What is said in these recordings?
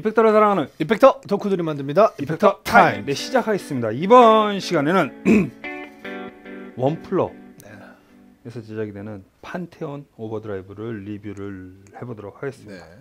이펙터를 사랑하는 이펙터 덕후들이 만듭니다. 이펙터 타임. 네, 시작하겠습니다. 이번 시간에는 원플러에서 제작이 되는 판테온 오버드라이브를 리뷰를 해보도록 하겠습니다. 네.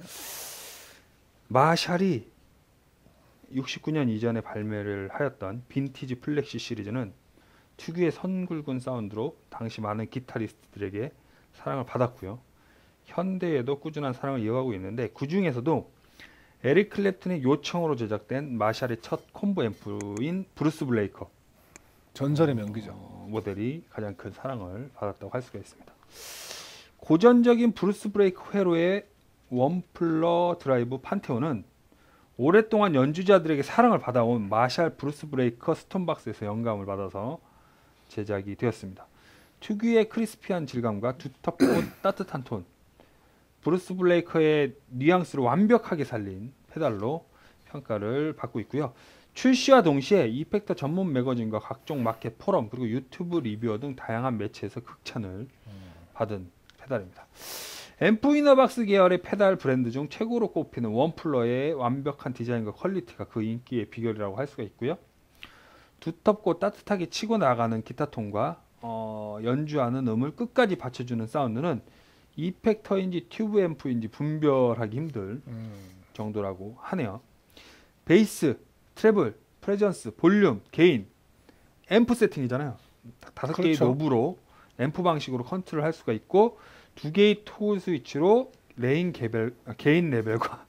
마샬이 69년 이전에 발매를 하였던 빈티지 플렉시 시리즈는 특유의 선굵은 사운드로 당시 많은 기타리스트들에게 사랑을 받았고요. 현대에도 꾸준한 사랑을 이어가고 있는데, 그 중에서도 에릭 클랩튼의 요청으로 제작된 마샬의 첫 콤보 앰프인 브루스 블레이커 전설의 명기죠. 모델이 가장 큰 사랑을 받았다고 할 수가 있습니다. 고전적인 브루스 브레이커 회로의 원플러 드라이브 판테온은 오랫동안 연주자들에게 사랑을 받아온 마샬 브루스 브레이커 스톤박스에서 영감을 받아서 제작이 되었습니다. 특유의 크리스피한 질감과 두텁고 따뜻한 톤, 브루스 블레이커의 뉘앙스를 완벽하게 살린 페달로 평가를 받고 있고요. 출시와 동시에 이펙터 전문 매거진과 각종 마켓 포럼, 그리고 유튜브 리뷰어 등 다양한 매체에서 극찬을 받은 페달입니다. 앰프 이너박스 계열의 페달 브랜드 중 최고로 꼽히는 원플러의 완벽한 디자인과 퀄리티가 그 인기의 비결이라고 할 수가 있고요. 두텁고 따뜻하게 치고 나가는 기타톤과 연주하는 음을 끝까지 받쳐주는 사운드는 이펙터인지 튜브 앰프인지 분별하기 힘들 정도라고 하네요. 베이스, 트래블, 프레전스, 볼륨, 게인, 앰프 세팅이잖아요. 5개의 그렇죠. 노브로 앰프 방식으로 컨트롤할 수가 있고, 2개의 토글 스위치로 게인 레벨과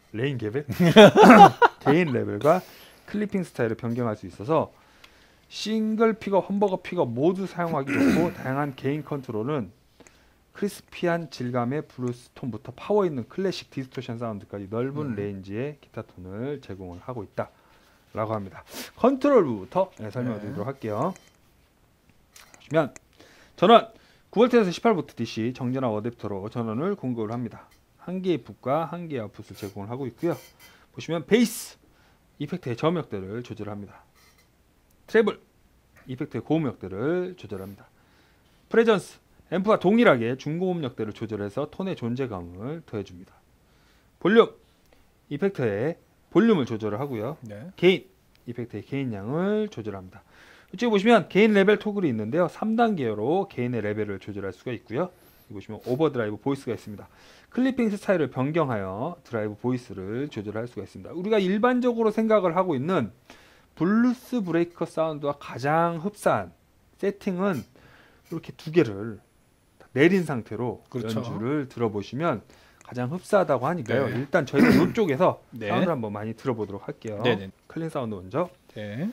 게인 레벨과 클리핑 스타일을 변경할 수 있어서 싱글 픽업, 험버거 픽업 모두 사용하기 좋고, 다양한 게인 컨트롤은 크리스피한 질감의 브루스 톤부터 파워 있는 클래식 디스토션 사운드까지 넓은 레인지의 기타 톤을 제공을 하고 있다 라고 합니다. 컨트롤부터 설명을 드리도록 할게요. 보시면 전원 9V에서 18V DC 정전압 어댑터로 전원을 공급을 합니다. 1개의 풋과 1개의 아웃풋을 제공을 하고 있고요. 보시면 베이스, 이펙트의 저음역대를 조절합니다. 트래블, 이펙트의 고음역대를 조절합니다. 프레전스, 앰프와 동일하게 중고음역대를 조절해서 톤의 존재감을 더해줍니다. 볼륨, 이펙터의 볼륨을 조절을 하고요. 네. 게인, 이펙터의 게인 양을 조절합니다. 이쪽에 보시면 게인 레벨 토글이 있는데요. 3단계로 게인의 레벨을 조절할 수가 있고요. 여기 보시면 오버드라이브 보이스가 있습니다. 클리핑 스타일을 변경하여 드라이브 보이스를 조절할 수가 있습니다. 우리가 일반적으로 생각을 하고 있는 블루스 브레이커 사운드와 가장 흡사한 세팅은 이렇게 2개를 내린 상태로 그렇죠. 연주를 들어보시면 가장 흡사하다고 하니까요. 네. 일단 저희는 이쪽에서 네. 사운드를 한번 많이 들어보도록 할게요. 네네. 클린 사운드 먼저. 네.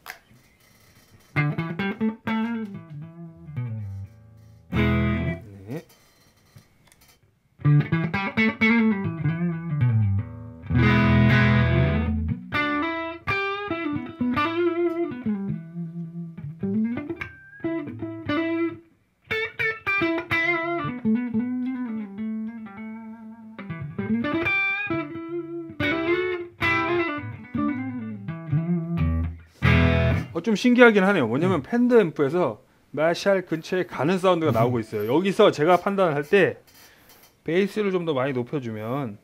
네. 좀 신기하긴 하네요. 뭐냐면 팬더 앰프에서 마샬 근처에 가는 사운드가 나오고 있어요. 여기서 제가 판단을 할 때 베이스를 좀 더 많이 높여주면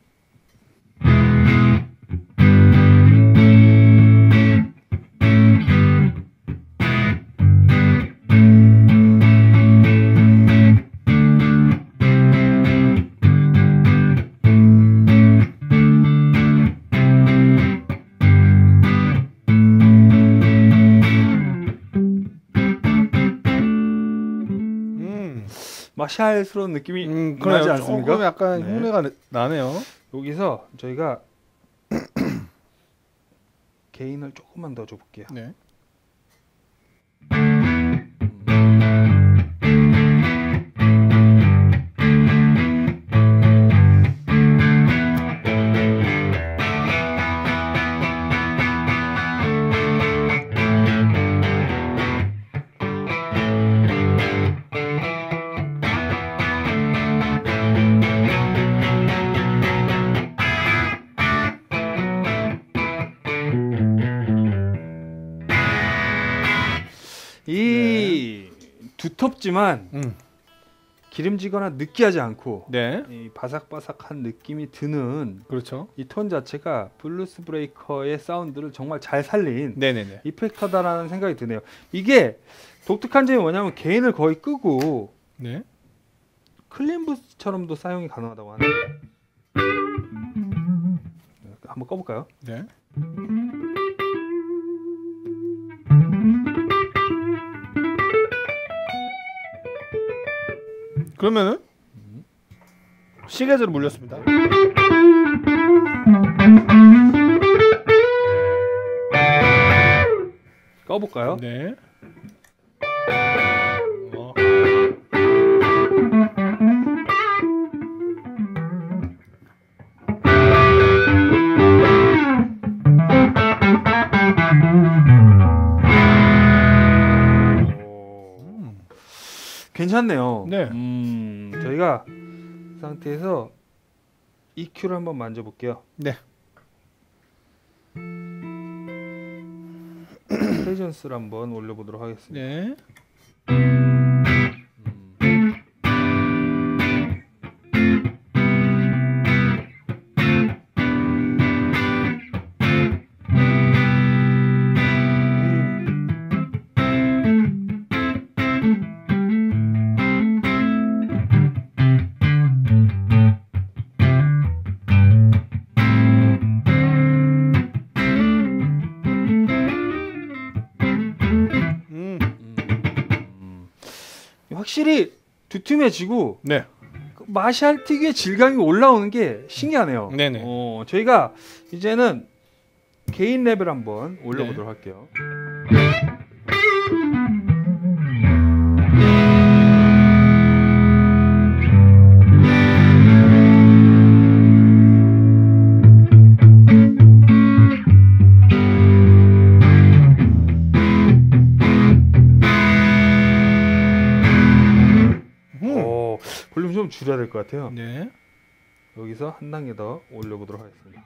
마샬스러운 느낌이 나지 않습니까? 조금 약간 네. 흉내가 나네요. 여기서 저희가 게인을 조금만 더 줘볼게요. 네. 이 두텁지만 기름지거나 느끼하지 않고 네. 이 바삭바삭한 느낌이 드는 그렇죠. 이 톤 자체가 블루스 브레이커의 사운드를 정말 잘 살린 네네네. 이펙터다라는 생각이 드네요. 이게 독특한 점이 뭐냐면 게인을 거의 끄고 네. 클린 부스처럼도 사용이 가능하다고 하네요. 한번 꺼볼까요? 네. 그러면은 시계제로 물렸습니다. 꺼볼까요? 네. 어. 괜찮네요. 네. 저희가 이 상태에서 EQ를 한번 만져볼게요. 네. 프레전스를 한번 올려보도록 하겠습니다. 네. 확실히 두툼해지고 네. 그 마샬 특유의 질감이 올라오는 게 신기하네요. 네네. 저희가 이제는 개인 랩을 한번 올려보도록 할게요. 볼륨 좀 줄여야 될 것 같아요. 네. 여기서 한 단계 더 올려보도록 하겠습니다.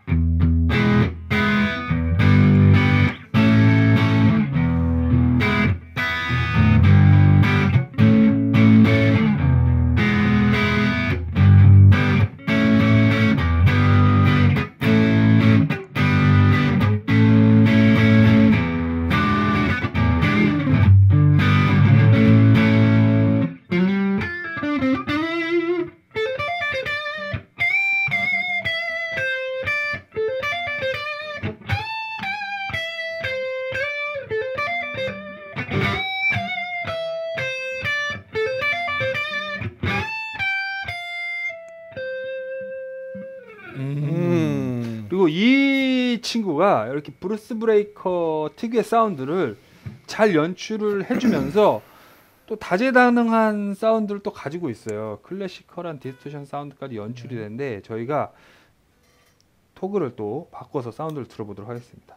그리고 이 친구가 이렇게 브루스 브레이커 특유의 사운드를 잘 연출을 해주면서 또 다재다능한 사운드를 또 가지고 있어요. 클래시컬한 디스토션 사운드까지 연출이 되는데 저희가 토글을 또 바꿔서 사운드를 들어보도록 하겠습니다.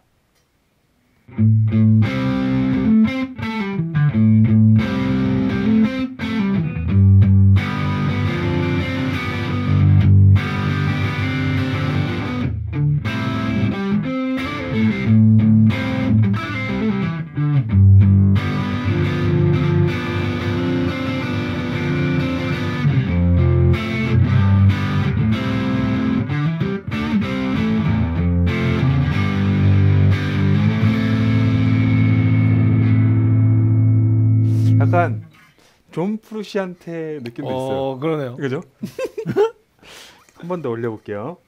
약간 존 프루시한테 느낌도 있어요. 그러네요. 그죠? 한 번 더 올려볼게요.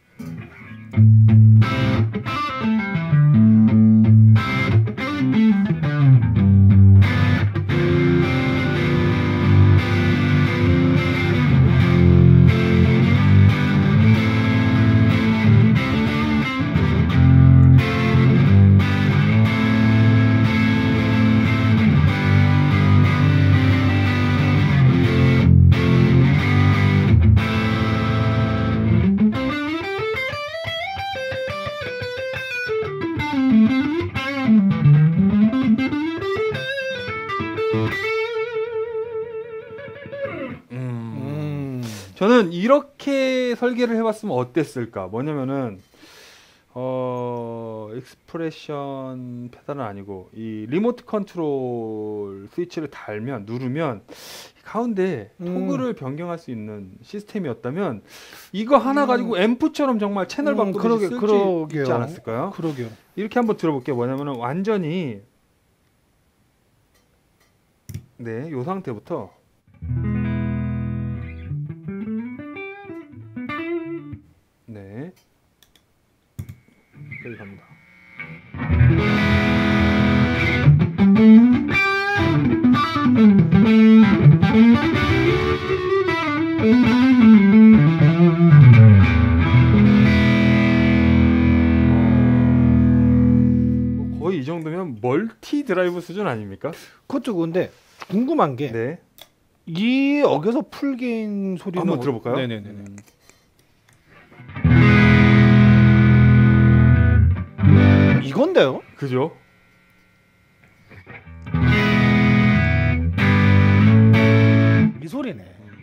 저는 이렇게 설계를 해봤으면 어땠을까? 뭐냐면은 익스프레션 페달은 아니고 이 리모트 컨트롤 스위치를 누르면 가운데 토글을 변경할 수 있는 시스템이었다면 이거 하나 가지고 앰프처럼 정말 채널 바꾸듯이 쓸 수 있지 않았을까요? 그러게요. 이렇게 한번 들어볼게요. 뭐냐면은 완전히 네, 요 상태부터 네, 여기 갑니다. 거의 이 정도면 멀티 드라이브 수준 아닙니까? 그것도 근데 궁금한 게 네, 이 억에서 풀게인 소리는 한번 들어볼까요? 네네네. 이건데요? 그죠? 이 소리네.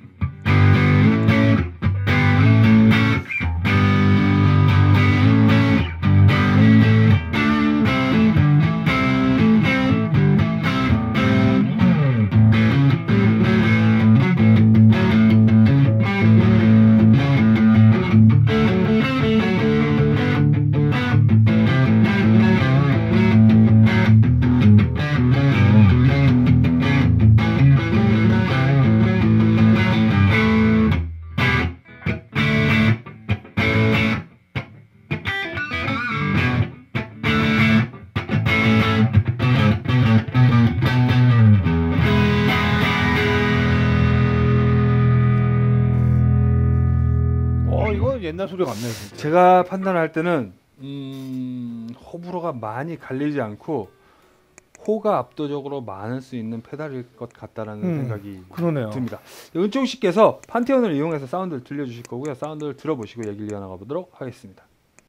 이거 옛날 소리가 안 나요. 진짜. 제가 판단할 때는 호불호가 많이 갈리지 않고 호가 압도적으로 많을 수 있는 페달일 것 같다라는 생각이 그러네요. 듭니다. 은총 씨께서 판테온을 이용해서 사운드를 들려주실 거고요. 사운드를 들어보시고 얘기를 이어나가 보도록 하겠습니다.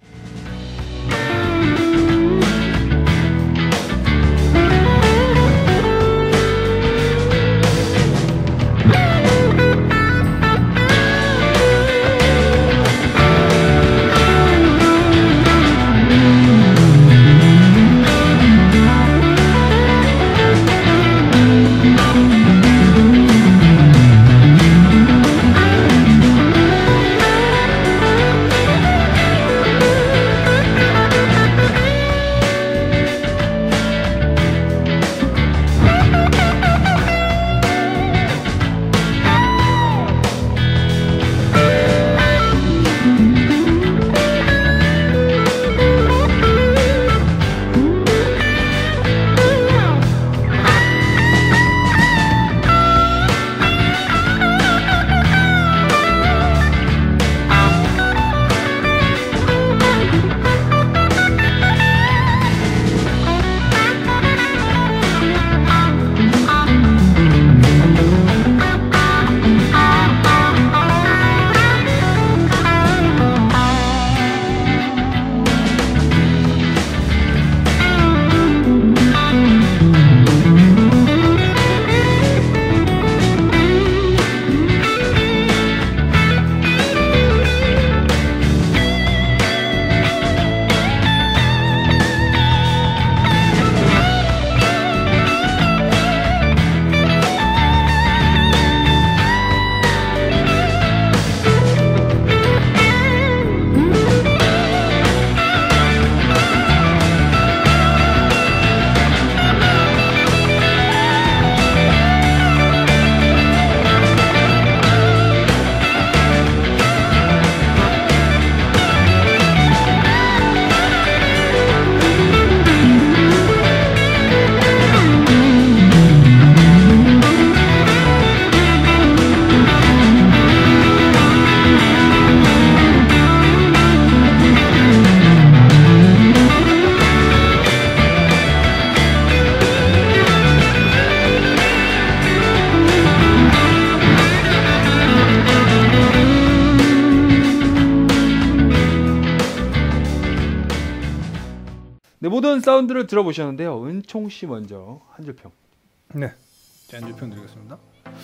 네, 모든 사운드를 들어보셨는데요. 은총 씨 먼저 한 줄 평. 네, 짠주평 드리겠습니다.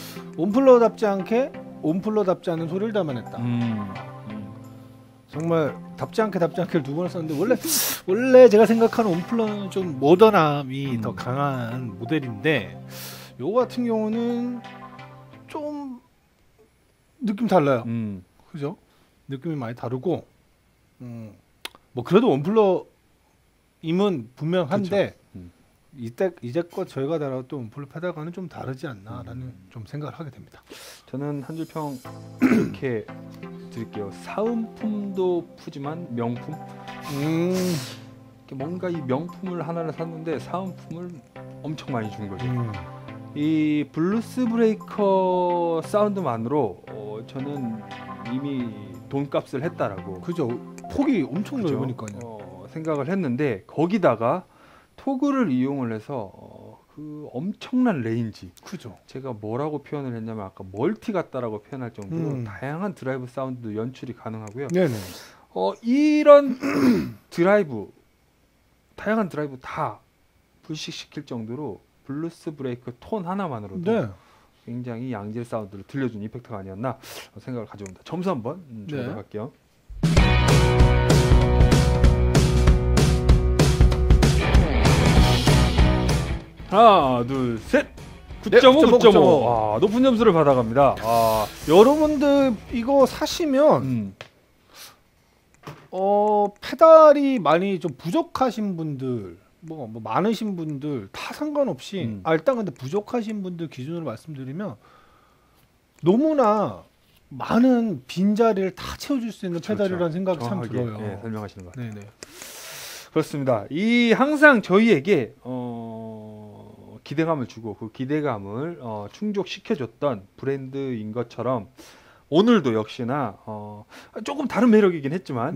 온플러답지 않게 온플러답지 않은 소리를 담아냈다. 정말 답지 않게를 두 번을 썼는데 원래 제가 생각하는 온플러는 좀 모던함이 더 강한 모델인데 요거 같은 경우는 느낌 달라요. 그죠? 느낌이 많이 다르고 뭐 그래도 원플러임은 분명한데 이제껏 저희가 다뤘던 원플러 페달과는 좀 다르지 않나라는 좀 생각을 하게 됩니다. 저는 한 줄 평 이렇게 드릴게요. 사은품도 푸지만 명품. 뭔가 이 명품을 하나를 샀는데 사은품을 엄청 많이 준 거죠. 이 블루스 브레이커 사운드만으로 저는 이미 돈값을 했다라고. 그죠? 폭이 엄청 그죠? 넓으니까요. 생각을 했는데 거기다가 토글을 이용을 해서 그 엄청난 레인지. 그죠? 제가 뭐라고 표현을 했냐면 아까 멀티 같다라고 표현할 정도로 다양한 드라이브 사운드 연출이 가능하고요. 네네. 이런 드라이브, 다양한 드라이브 다 불식시킬 정도로 블루스 브레이크 톤 하나만으로도 네. 굉장히 양질 사운드를 들려준 이펙트가 아니었나 생각을 가져옵니다. 점수 한번 주도록 할게요. 하나, 둘, 셋. 9.5, 9.5. 와, 높은 점수를 받아갑니다. 여러분들 이거 사시면 페달이 많이 좀 부족하신 분들, 뭐 많으신 분들 다 상관없이 일단 근데 부족하신 분들 기준으로 말씀드리면 너무나 많은 빈자리를 다 채워줄 수 있는 페달이라는 생각이 참 들어요. 네, 설명하시는 것 같아요. 네네. 그렇습니다. 이 항상 저희에게 기대감을 주고 그 기대감을 충족시켜줬던 브랜드인 것처럼 오늘도 역시나 조금 다른 매력이긴 했지만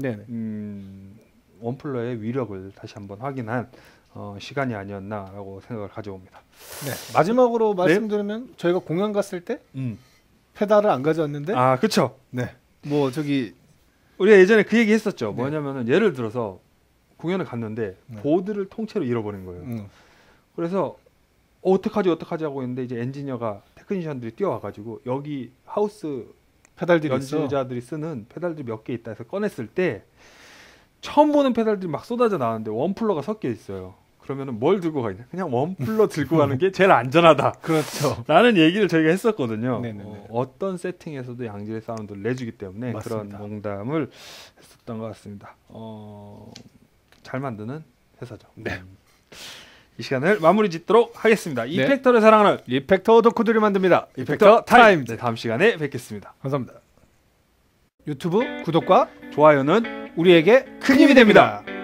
원플러의 위력을 다시 한번 확인한 시간이 아니었나라고 생각을 가져옵니다. 네. 마지막으로 말씀드리면 저희가 공연 갔을 때 페달을 안 가져왔는데 그렇죠. 네. 뭐 저기 우리가 예전에 그 얘기 했었죠. 뭐냐면은 예를 들어서 공연을 갔는데 보드를 통째로 잃어버린 거예요. 그래서 어떡하지 하고 있는데 이제 엔지니어가 테크니션들이 뛰어와가지고 여기 하우스 페달들이 연주자들이 쓰는 페달들이 몇 개 있다 해서 꺼냈을 때 처음 보는 페달들이 막 쏟아져 나왔는데 원플러가 섞여 있어요. 그러면은 뭘 들고 가냐? 그냥 원플러 들고 가는 게 제일 안전하다. 그렇죠. 라는 얘기를 저희가 했었거든요. 어떤 세팅에서도 양질의 사운드를 내주기 때문에 맞습니다. 그런 농담을 했었던 것 같습니다. 잘 만드는 회사죠. 네. 이 시간을 마무리 짓도록 하겠습니다. 이펙터를 사랑하는 이펙터 덕후들이 만듭니다. 이펙터 타임. 네, 다음 시간에 뵙겠습니다. 감사합니다. 유튜브 구독과 좋아요는 우리에게 큰 힘이 됩니다.